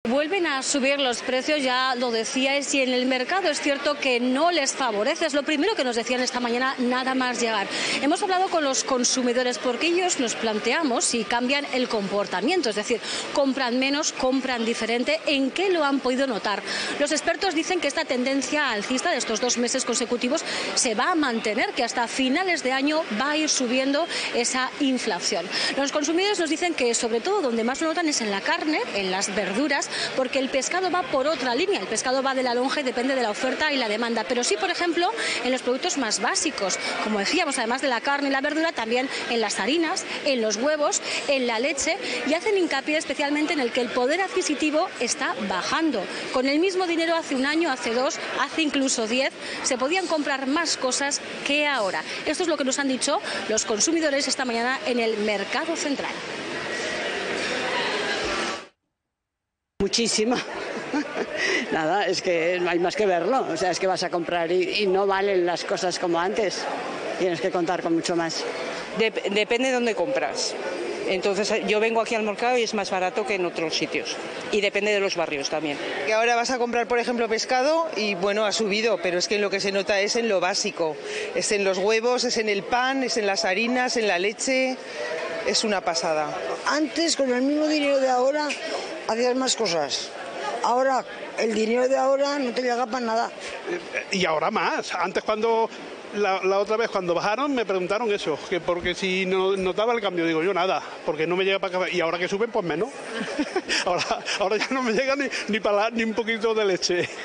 Vuelven a subir los precios, ya lo decíais, y en el mercado es cierto que no les favorece. Es lo primero que nos decían esta mañana nada más llegar. Hemos hablado con los consumidores porque ellos nos planteamos si cambian el comportamiento, es decir, compran menos, compran diferente. ¿En qué lo han podido notar? Los expertos dicen que esta tendencia alcista de estos 2 meses consecutivos se va a mantener, que hasta finales de año va a ir subiendo esa inflación. Los consumidores nos dicen que sobre todo donde más lo notan es en la carne, en las verduras, porque el pescado va por otra línea. El pescado va de la lonja y depende de la oferta y la demanda. Pero sí, por ejemplo, en los productos más básicos, como decíamos, además de la carne y la verdura, también en las harinas, en los huevos, en la leche, y hacen hincapié especialmente en el que el poder adquisitivo está bajando. Con el mismo dinero hace un año, hace 2, hace incluso 10, se podían comprar más cosas que ahora. Esto es lo que nos han dicho los consumidores esta mañana en el Mercado Central. Muchísima. Nada, es que no hay más que verlo. O sea, es que vas a comprar y no valen las cosas como antes. Tienes que contar con mucho más. Depende de dónde compras. Entonces yo vengo aquí al mercado y es más barato que en otros sitios. Y depende de los barrios también. Que ahora vas a comprar, por ejemplo, pescado y bueno, ha subido, pero es que lo que se nota es en lo básico. Es en los huevos, es en el pan, es en las harinas, en la leche. Es una pasada. Antes, con el mismo dinero de ahora, hacías más cosas. Ahora, el dinero de ahora no te llega para nada. Y ahora más. Antes cuando... La otra vez cuando bajaron me preguntaron eso, que porque si no notaba el cambio, digo yo nada, porque no me llega para acá, y ahora que suben pues menos. ahora ya no me llega ni un poquito de leche.